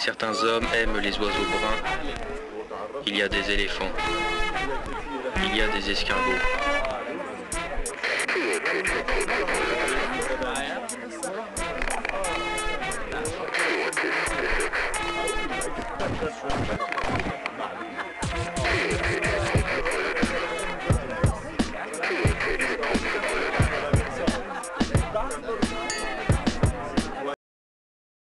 Certains hommes aiment les oiseaux bruns. Il y a des éléphants. Il y a des escargots.